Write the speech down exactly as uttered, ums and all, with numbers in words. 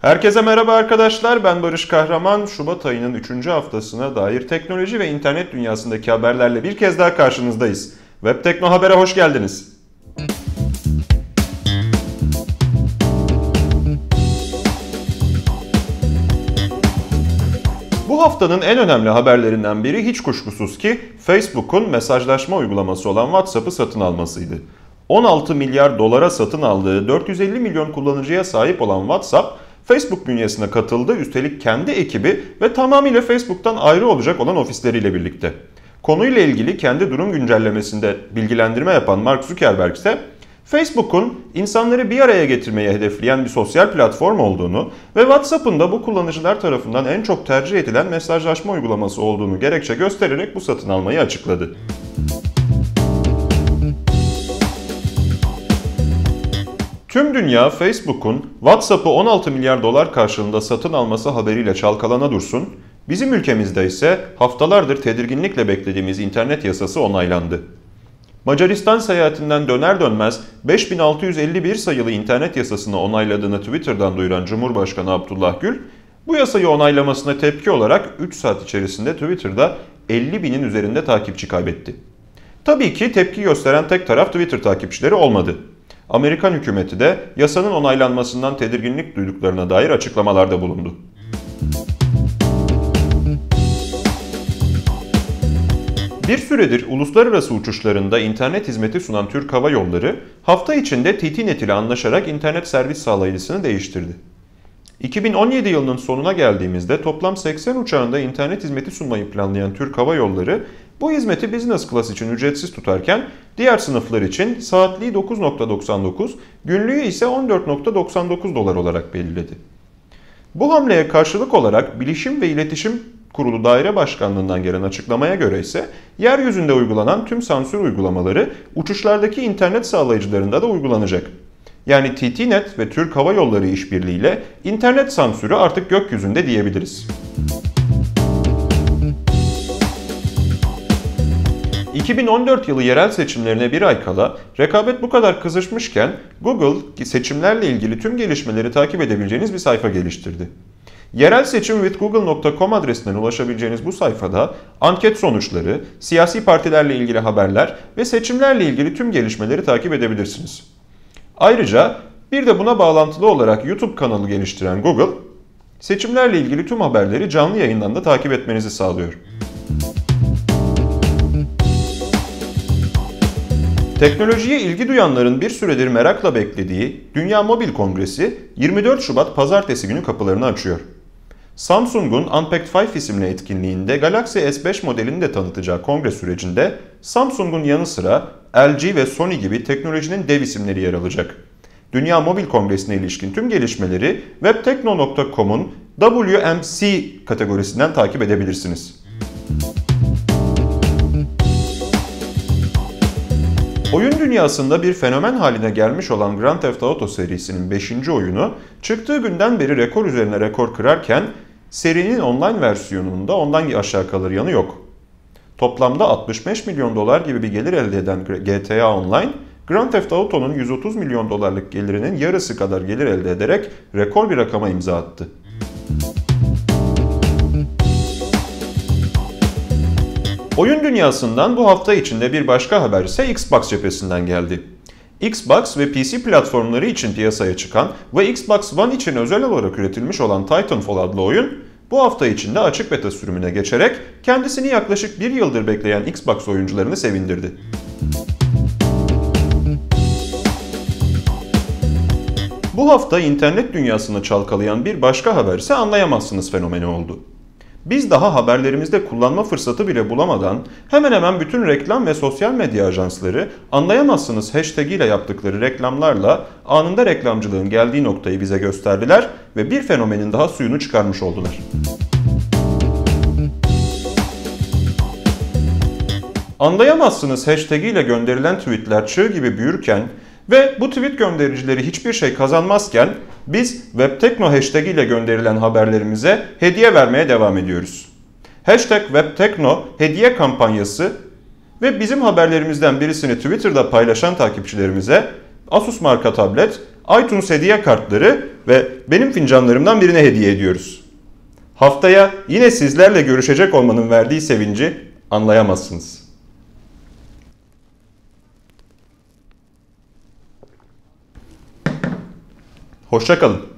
Herkese merhaba arkadaşlar, ben Barış Kahraman. Şubat ayının üçüncü haftasına dair teknoloji ve internet dünyasındaki haberlerle bir kez daha karşınızdayız. Web Tekno Haber'e hoş geldiniz. Bu haftanın en önemli haberlerinden biri hiç kuşkusuz ki Facebook'un mesajlaşma uygulaması olan WhatsApp'ı satın almasıydı. on altı milyar dolara satın aldığı dört yüz elli milyon kullanıcıya sahip olan WhatsApp, Facebook bünyesine katıldı, üstelik kendi ekibi ve tamamıyla Facebook'tan ayrı olacak olan ofisleriyle birlikte. Konuyla ilgili kendi durum güncellemesinde bilgilendirme yapan Mark Zuckerberg ise Facebook'un insanları bir araya getirmeyi hedefleyen bir sosyal platform olduğunu ve WhatsApp'ın da bu kullanıcılar tarafından en çok tercih edilen mesajlaşma uygulaması olduğunu gerekçe göstererek bu satın almayı açıkladı. Tüm dünya Facebook'un WhatsApp'ı on altı milyar dolar karşılığında satın alması haberiyle çalkalana dursun, bizim ülkemizde ise haftalardır tedirginlikle beklediğimiz internet yasası onaylandı. Macaristan seyahatinden döner dönmez beş bin altı yüz elli bir sayılı internet yasasını onayladığını Twitter'dan duyuran Cumhurbaşkanı Abdullah Gül, bu yasayı onaylamasına tepki olarak üç saat içerisinde Twitter'da elli binin üzerinde takipçi kaybetti. Tabii ki tepki gösteren tek taraf Twitter takipçileri olmadı. Amerikan hükümeti de yasanın onaylanmasından tedirginlik duyduklarına dair açıklamalarda bulundu. Bir süredir uluslararası uçuşlarında internet hizmeti sunan Türk Hava Yolları, hafta içinde T T Net ile anlaşarak internet servis sağlayıcısını değiştirdi. iki bin on yedi yılının sonuna geldiğimizde toplam seksen uçağında internet hizmeti sunmayı planlayan Türk Hava Yolları, bu hizmeti Business Class için ücretsiz tutarken diğer sınıflar için saatliği dokuz virgül doksan dokuz, günlüğü ise on dört virgül doksan dokuz dolar olarak belirledi. Bu hamleye karşılık olarak Bilişim ve İletişim Kurulu Daire Başkanlığı'ndan gelen açıklamaya göre ise yeryüzünde uygulanan tüm sansür uygulamaları uçuşlardaki internet sağlayıcılarında da uygulanacak. Yani T T Net ve Türk Hava Yolları işbirliğiyle internet sansürü artık gökyüzünde diyebiliriz. iki bin on dört yılı yerel seçimlerine bir ay kala rekabet bu kadar kızışmışken Google seçimlerle ilgili tüm gelişmeleri takip edebileceğiniz bir sayfa geliştirdi. yerel seçim with google nokta com adresinden ulaşabileceğiniz bu sayfada anket sonuçları, siyasi partilerle ilgili haberler ve seçimlerle ilgili tüm gelişmeleri takip edebilirsiniz. Ayrıca bir de buna bağlantılı olarak YouTube kanalı geliştiren Google, seçimlerle ilgili tüm haberleri canlı yayından da takip etmenizi sağlıyor. Teknolojiye ilgi duyanların bir süredir merakla beklediği Dünya Mobil Kongresi yirmi dört Şubat Pazartesi günü kapılarını açıyor. Samsung'un Unpacked beş isimli etkinliğinde Galaxy S beş modelini de tanıtacağı kongre sürecinde Samsung'un yanı sıra L G ve Sony gibi teknolojinin dev isimleri yer alacak. Dünya Mobil Kongresi'ne ilişkin tüm gelişmeleri web tekno nokta com'un W M C kategorisinden takip edebilirsiniz. Oyun dünyasında bir fenomen haline gelmiş olan Grand Theft Auto serisinin beşinci oyunu çıktığı günden beri rekor üzerine rekor kırarken serinin online versiyonunda ondan aşağı kalır yanı yok. Toplamda altmış beş milyon dolar gibi bir gelir elde eden G T A Online, Grand Theft Auto'nun yüz otuz milyon dolarlık gelirinin yarısı kadar gelir elde ederek rekor bir rakama imza attı. Oyun dünyasından bu hafta içinde bir başka haber ise Xbox cephesinden geldi. Xbox ve P C platformları için piyasaya çıkan ve Xbox One için özel olarak üretilmiş olan Titanfall adlı oyun, bu hafta içinde açık beta sürümüne geçerek kendisini yaklaşık bir yıldır bekleyen Xbox oyuncularını sevindirdi. Bu hafta internet dünyasını çalkalayan bir başka haber ise anlayamazsınız fenomeni oldu. Biz daha haberlerimizde kullanma fırsatı bile bulamadan hemen hemen bütün reklam ve sosyal medya ajansları anlayamazsınız hashtag ile yaptıkları reklamlarla anında reklamcılığın geldiği noktayı bize gösterdiler ve bir fenomenin daha suyunu çıkarmış oldular. Anlayamazsınız hashtag ile gönderilen tweetler çığ gibi büyürken ve bu tweet göndericileri hiçbir şey kazanmazken biz WebTekno hashtag ile gönderilen haberlerimize hediye vermeye devam ediyoruz. Hashtag WebTekno hediye kampanyası ve bizim haberlerimizden birisini Twitter'da paylaşan takipçilerimize Asus marka tablet, iTunes hediye kartları ve benim fincanlarımdan birine hediye ediyoruz. Haftaya yine sizlerle görüşecek olmanın verdiği sevinci anlayamazsınız. Hoşça kalın.